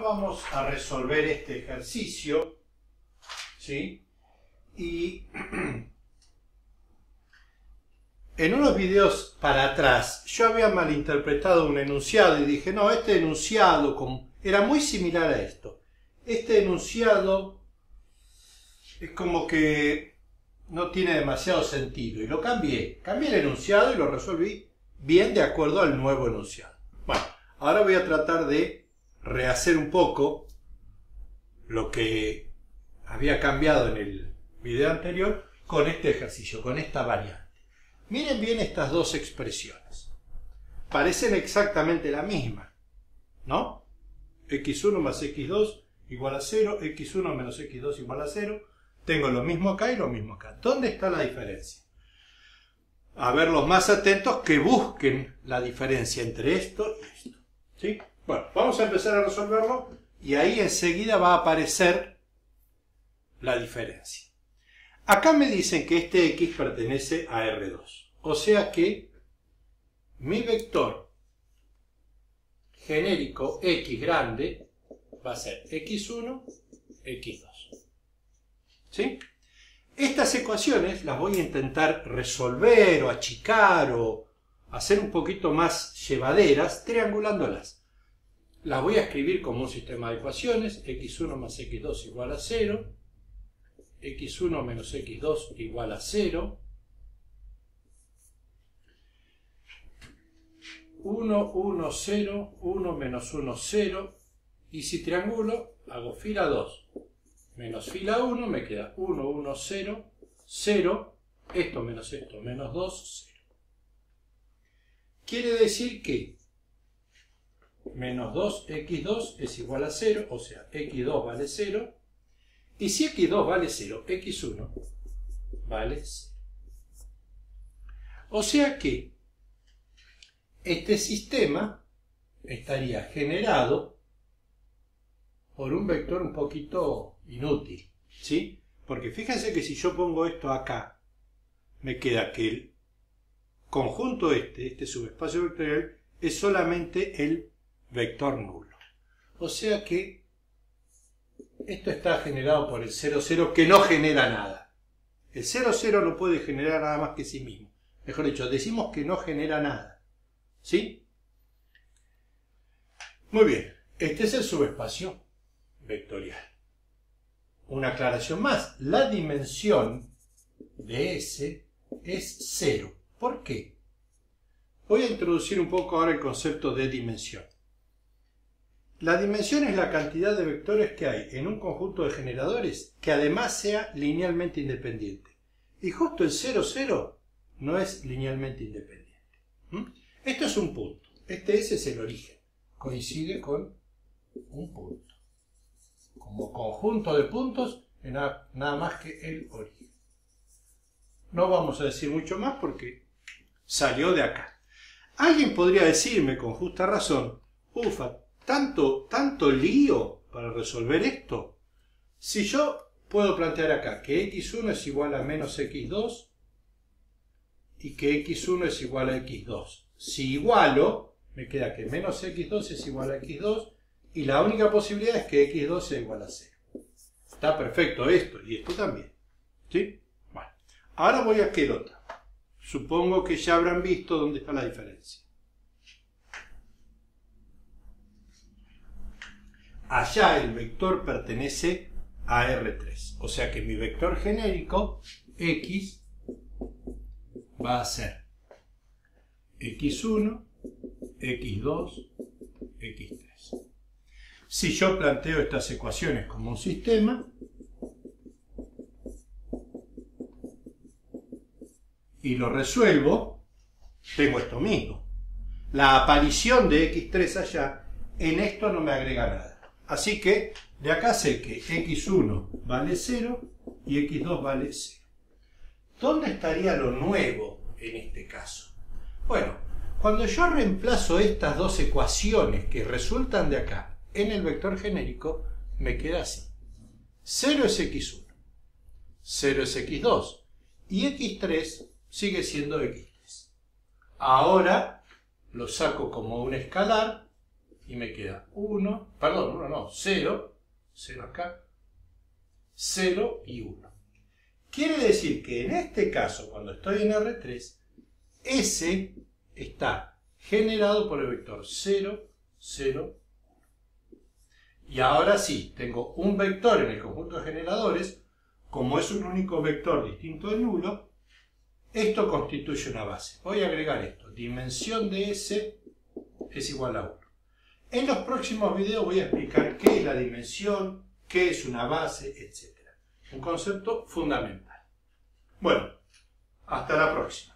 vamos a resolver este ejercicio, ¿sí? Y en unos videos para atrás yo había malinterpretado un enunciado y dije, no, este enunciado era muy similar a esto. Este enunciado es como que no tiene demasiado sentido y lo cambié el enunciado y lo resolví bien de acuerdo al nuevo enunciado. Bueno, ahora voy a tratar de rehacer un poco lo que había cambiado en el video anterior con este ejercicio, con esta variante. Miren bien estas dos expresiones. Parecen exactamente la misma, ¿no? x1 más x2 igual a 0, x1 menos x2 igual a 0. Tengo lo mismo acá y lo mismo acá. ¿Dónde está la diferencia? A ver, los más atentos que busquen la diferencia entre esto y esto, ¿sí? Bueno, vamos a empezar a resolverlo y ahí enseguida va a aparecer la diferencia. Acá me dicen que este x pertenece a R2. O sea que mi vector genérico x grande va a ser x1, x2. ¿Sí? Estas ecuaciones las voy a intentar resolver o achicar o hacer un poquito más llevaderas triangulándolas. Las voy a escribir como un sistema de ecuaciones, x1 más x2 igual a 0, x1 menos x2 igual a 0, 1, 1, 0, 1 menos 1, 0, y si triangulo, hago fila 2 menos fila 1, me queda 1, 1, 0, 0, esto, menos 2, 0. Quiere decir que menos 2x2 es igual a 0, o sea, x2 vale 0, y si x2 vale 0, x1 vale 0. O sea que este sistema estaría generado por un vector un poquito inútil, ¿sí? Porque fíjense que si yo pongo esto acá, me queda que el conjunto este subespacio vectorial, es solamente el vector nulo. O sea que esto está generado por el 0, 0, que no genera nada. El 0, 0 no puede generar nada más que sí mismo. Mejor dicho, decimos que no genera nada. ¿Sí? Muy bien. Este es el subespacio vectorial. Una aclaración más. La dimensión de S es 0. ¿Por qué? Voy a introducir un poco ahora el concepto de dimensión. La dimensión es la cantidad de vectores que hay en un conjunto de generadores que además sea linealmente independiente. Y justo el 0, 0 no es linealmente independiente. Esto es un punto. Este S es el origen. Coincide con un punto. Como conjunto de puntos, nada más que el origen. No vamos a decir mucho más porque salió de acá. Alguien podría decirme con justa razón, ufa, tanto lío para resolver esto. Si yo puedo plantear acá que x1 es igual a menos x2 y que x1 es igual a x2. Si igualo, me queda que menos x2 es igual a x2 y la única posibilidad es que x2 sea igual a 0. Está perfecto esto y esto también. ¿Sí? Bueno, ahora voy a aquel otro. Supongo que ya habrán visto dónde está la diferencia. Allá el vector pertenece a R3. O sea que mi vector genérico, X, va a ser X1, X2, X3. Si yo planteo estas ecuaciones como un sistema, y lo resuelvo, tengo esto mismo. La aparición de x3 allá, en esto no me agrega nada. Así que de acá sé que x1 vale 0 y x2 vale 0. ¿Dónde estaría lo nuevo en este caso? Bueno, cuando yo reemplazo estas dos ecuaciones que resultan de acá en el vector genérico, me queda así. 0 es x1, 0 es x2 y x3 sigue siendo x3. Ahora lo saco como un escalar y me queda 1, perdón, 1 no, 0, 0 acá, 0 y 1. Quiere decir que en este caso, cuando estoy en R3, S está generado por el vector 0, 0, 1. Y ahora sí, tengo un vector en el conjunto de generadores, como es un único vector distinto del nulo, esto constituye una base. Voy a agregar esto, dimensión de S es igual a 1. En los próximos videos voy a explicar qué es la dimensión, qué es una base, etc. Un concepto fundamental. Bueno, hasta la próxima.